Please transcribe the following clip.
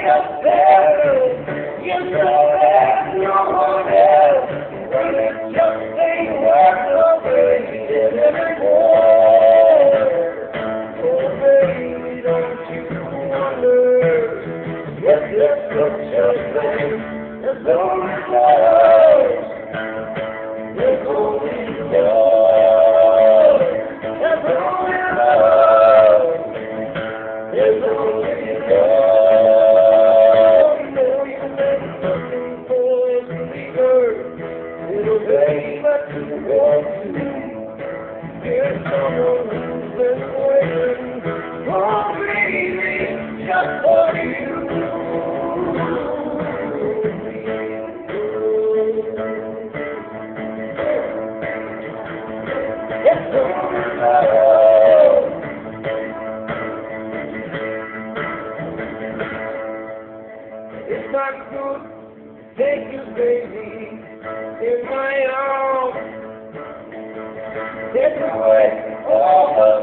up there. You know that no one else. But it just ain't worth the wait anymore. Oh, baby, don't you wonder? Yes, there's such a thing as only love. There's only love. There's only love. There's only love. You know you're looking for a sweeter little baby, but you want to. There's someone who's been waiting. Oh, baby, just for you. It's only love. It's not good, take you, baby, in my arms. Take away all the